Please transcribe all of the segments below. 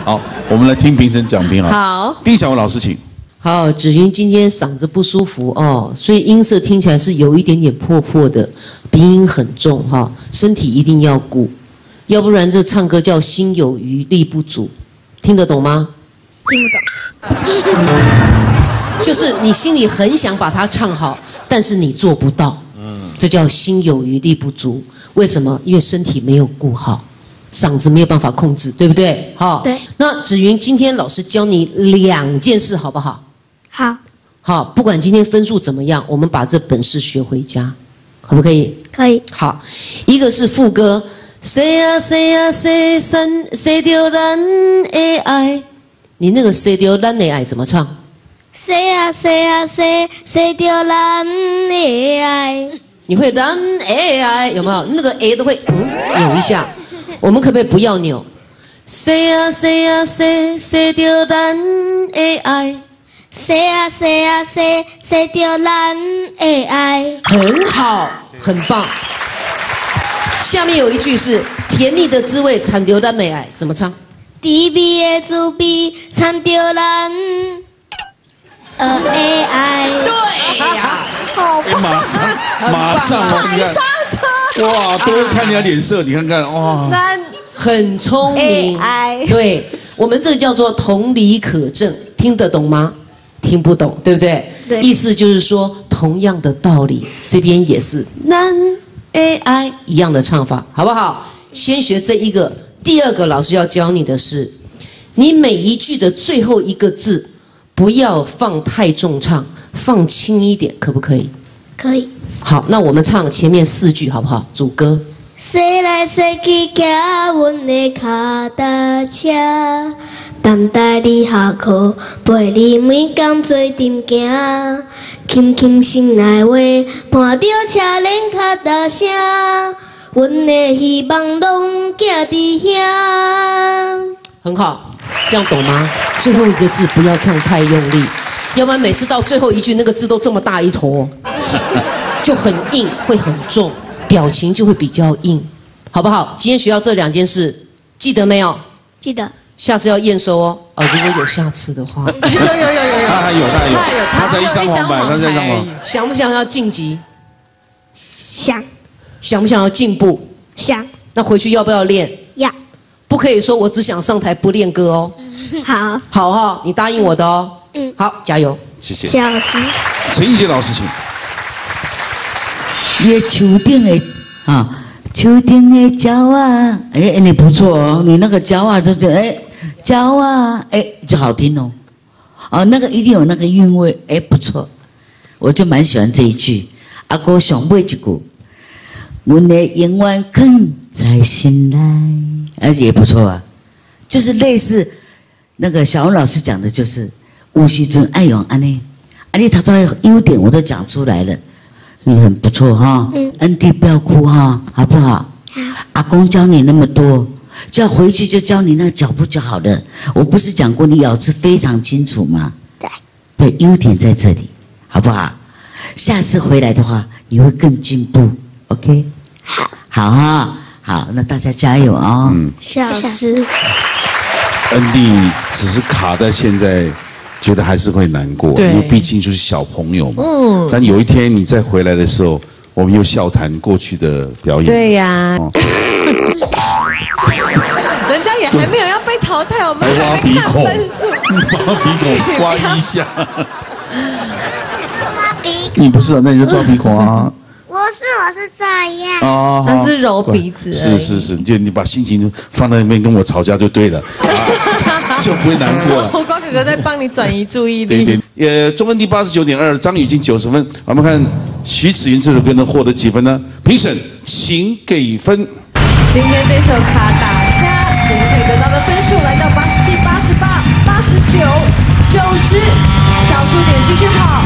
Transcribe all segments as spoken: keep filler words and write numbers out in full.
好，我们来听评审讲评啊。 好， 丁小文老师请。 好，芷云今天嗓子不舒服哦，所以音色听起来是有一点点破破的，鼻音很重哈、哦，身体一定要顾，要不然这唱歌叫心有余力不足，听得懂吗？ 听不懂。 就是你心里很想把它唱好，但是你做不到，嗯，这叫心有余力不足。为什么？因为身体没有顾好，嗓子没有办法控制，对不对？好， 对。 那芷云，今天老师教你两件事，好不好？ 好， 好，不管今天分数怎么样，我们把这本事学回家，可不可以？ 可以。 好，一个是副歌，谁啊谁啊谁三谁丢咱的爱，你那个谁丢咱的爱怎么唱？ 谁啊谁啊谁谁丢咱的爱？ 你会咱的爱有没有？那个 a 都会嗯扭一下，我们可不可以不要扭？谁啊谁啊谁谁丢咱的爱？ 谁啊谁啊谁谁丢咱的爱？ 很好，很棒。下面有一句是甜蜜的滋味，惨丢咱的爱，怎么唱？ 甜蜜的滋味，惨丢咱呃的爱。 对呀， 好哎，马上马上哦，你看，哇，都会看人家脸色，你看看哇， 很聪明。对，我们这个叫做同理可证，听得懂吗？听不懂，对不对？ 对。 意思就是说，同样的道理，这边也是难 A I 一样的唱法，好不好？先学这一个，第二个老师要教你的是，你每一句的最后一个字不要放太重唱，放轻一点，可不可以？ 可以。 好，那我们唱前面四句好不好？主歌。 驶来驶去骑阮的脚踏车，等待你下课，陪你每天做阵行，轻轻醒来话，伴着车轮脚踏声，阮的希望拢寄伫遐。 很好，这样懂吗？最后一个字不要唱太用力，要不然每次到最后一句那个字都这么大一坨，就很硬，会很重。表情就会比较硬，好不好？今天学到这两件事，记得没有？ 记得。 下次要验收哦。哦，如果有下次的话， 有有有有有， 他还有他还有，他才一张黄牌，他才一张黄。 想不想要晋级？ 想。 想不想要进步？ 想。 那回去要不要练？ 要。 不可以说我只想上台不练歌哦。 好。 好哈，你答应我的哦。嗯。好，加油。 谢谢。 谢老师。 陈奕杰老师请。 也秋天的啊，秋天的鸟啊，哎，你不错哦，你那个鸟啊，就是哎，鸟啊，哎，就好听哦，哦，那个一定有那个韵味，哎，不错，我就蛮喜欢这一句。阿哥想背一句，阮的永远藏在心内，而且也不错啊，就是类似那个小文老师讲的，就是有时阵爱用安尼，啊，你他都优点我都讲出来了。你很不错哈，嗯，恩弟不要哭哈，好不好？ 好。 阿公教你那么多，叫回去就教你那个脚步就好了。我不是讲过你咬字非常清楚吗？ 对。 对，优点在这里，好不好？下次回来的话，你会更进步 ，OK？ 好。 好哈，好，那大家加油啊！嗯， 谢老师。 恩弟只是卡在现在。觉得还是会难过，因为毕竟就是小朋友嘛。嗯。但有一天你再回来的时候，我们又笑谈过去的表演。 对呀。哦、人家也还没有要被淘汰，我们还没看分数。 挖鼻孔，刮一下。 挖鼻孔。 你不是啊？那你就抓鼻孔啊。 我是我是这样。 哦。 他是揉鼻子。 是是是，就你把心情放在那边跟我吵架就对了。就不会难过了。 火瓜哥哥在帮你转移注意力。 对对，呃，中文第八十九点二，张雨晴九十分。我们看徐子云这首歌能获得几分呢？评审请给分。 今天这首卡打掐，今天可以得到的分数来到八十七、八十八、八十九、九十，小数点继续跑。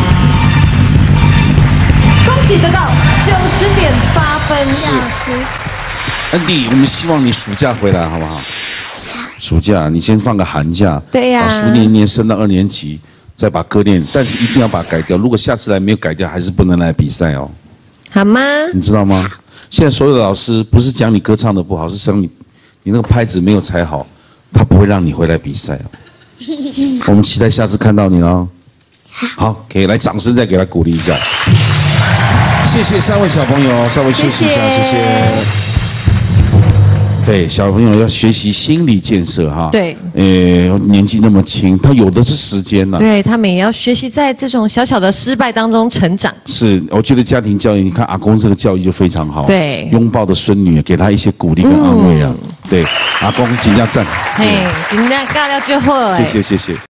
恭喜得到九十点八分，老师。 恩弟，我们希望你暑假回来，好不好？暑假你先放个寒假， 对呀、啊， 把书念一念，升到二年级，再把歌练，但是一定要把它改掉。如果下次来没有改掉，还是不能来比赛哦， 好吗？ 你知道吗？现在所有的老师不是讲你歌唱的不好，是讲你你那个拍子没有踩好， 他不会让你回来比赛哦。我们期待下次看到你哦。好，可以来掌声再给他鼓励一下。谢谢三位小朋友，稍微休息一下，谢谢。谢谢对，小朋友要学习心理建设哈。 对， 呃，年纪那么轻，他有的是时间呢、啊。 对他们也要学习在这种小小的失败当中成长。 是，我觉得家庭教育，你看阿公这个教育就非常好。 对， 拥抱的孙女，给她一些鼓励跟安慰啊。嗯、对，阿公请假赞。 嘿，今天尬聊就好了。 谢谢谢谢。